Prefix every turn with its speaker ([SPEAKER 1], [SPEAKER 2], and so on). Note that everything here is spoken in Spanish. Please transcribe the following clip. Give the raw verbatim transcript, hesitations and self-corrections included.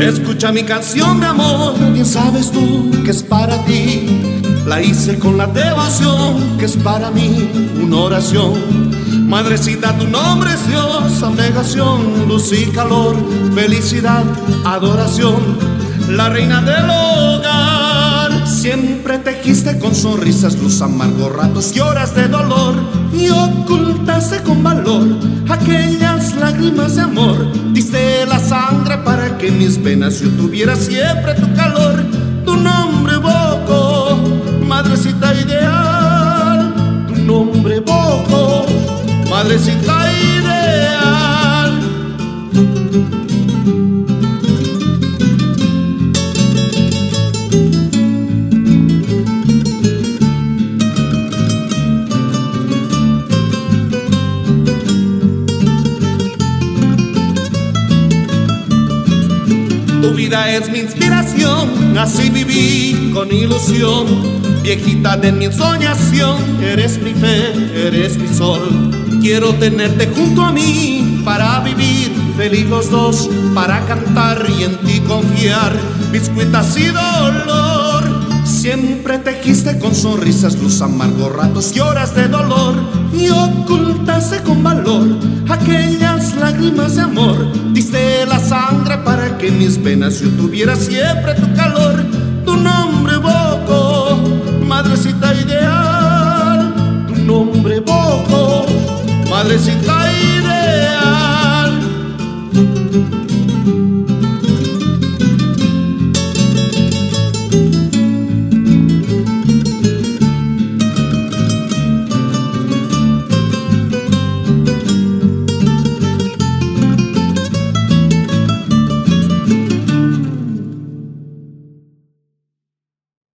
[SPEAKER 1] Escucha mi canción de amor, bien sabes tú que es para ti. La hice con la devoción que es para mí una oración. Madrecita, tu nombre es Dios, abnegación, luz y calor, felicidad, adoración, la reina del hogar. Siempre tejiste con sonrisas, luz, amargos ratos y horas de dolor, y ocultaste con valor aquellas lágrimas de amor. Diste la sangre para que en mis venas yo tuviera siempre tu calor. Tu nombre evoco, madrecita ideal, tu nombre evoco, madrecita ideal. Tu vida es mi inspiración, así viví con ilusión. Viejita de mi ensoñación, eres mi fe, eres mi sol. Quiero tenerte junto a mí para vivir feliz los dos, para cantar y en ti confiar, biscuitas y dolor. Siempre tejiste con sonrisas, luz, amargos ratos y horas de dolor, y ocultaste con valor aquellas lágrimas de amor. Diste la sangre para que en mis venas yo tuviera siempre tu calor. Tu nombre evoco, madrecita ideal, tu nombre evoco, madrecita ideal.